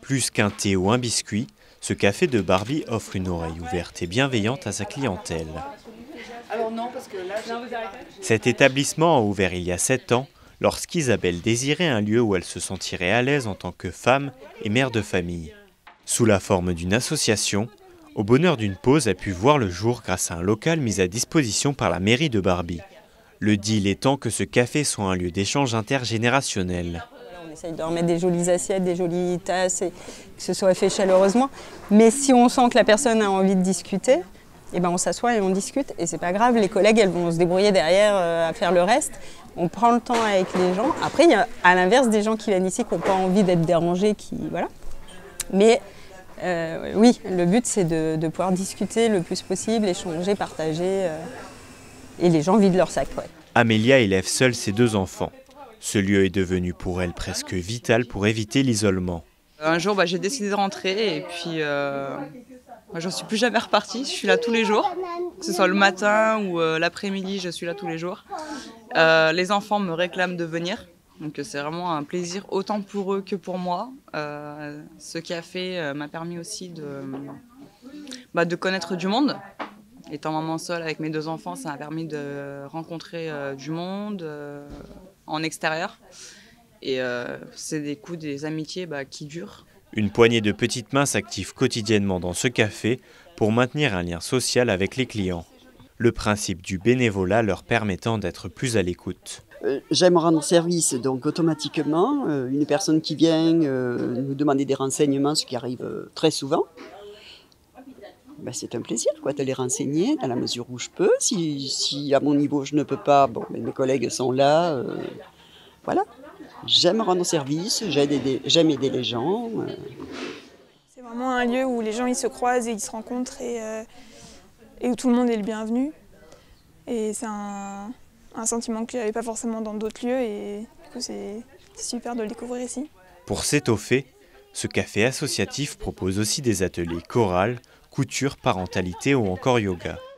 Plus qu'un thé ou un biscuit, ce café de Barbie offre une oreille ouverte et bienveillante à sa clientèle. Cet établissement a ouvert il y a 7 ans, lorsqu'Isabelle désirait un lieu où elle se sentirait à l'aise en tant que femme et mère de famille. Sous la forme d'une association, Au bonheur d'une pause a pu voir le jour grâce à un local mis à disposition par la mairie de Barbie. Le deal étant que ce café soit un lieu d'échange intergénérationnel. On essaye de remettre des jolies assiettes, des jolies tasses, et que ce soit fait chaleureusement. Mais si on sent que la personne a envie de discuter, eh ben on s'assoit et on discute. Et c'est pas grave, les collègues elles vont se débrouiller derrière à faire le reste. On prend le temps avec les gens. Après, il y a à l'inverse des gens qui viennent ici qui n'ont pas envie d'être dérangés, voilà. Mais oui, le but c'est de pouvoir discuter le plus possible, échanger, partager. Et les gens vident leur sac. Ouais. Amélia élève seule ses 2 enfants. Ce lieu est devenu pour elle presque vital pour éviter l'isolement. Un jour, j'ai décidé de rentrer et puis je ne suis plus jamais repartie. Je suis là tous les jours, que ce soit le matin ou l'après-midi, je suis là tous les jours. Les enfants me réclament de venir, donc c'est vraiment un plaisir autant pour eux que pour moi. Ce café m'a permis aussi de connaître du monde. Étant maman seule avec mes 2 enfants, ça m'a permis de rencontrer du monde en extérieur. Et c'est des amitiés qui durent. Une poignée de petites mains s'active quotidiennement dans ce café pour maintenir un lien social avec les clients. Le principe du bénévolat leur permettant d'être plus à l'écoute. J'aime rendre service, donc automatiquement, une personne qui vient nous demander des renseignements, ce qui arrive très souvent, c'est un plaisir de les renseigner dans la mesure où je peux. Si à mon niveau je ne peux pas, mes collègues sont là. Voilà. J'aime rendre service, j'aime aider les gens. C'est vraiment un lieu où les gens ils se croisent et ils se rencontrent et où tout le monde est le bienvenu. Et c'est un sentiment que j'avais pas forcément dans d'autres lieux et du coup c'est super de le découvrir ici. Pour s'étoffer, ce café associatif propose aussi des ateliers chorales, couture, parentalité ou encore yoga.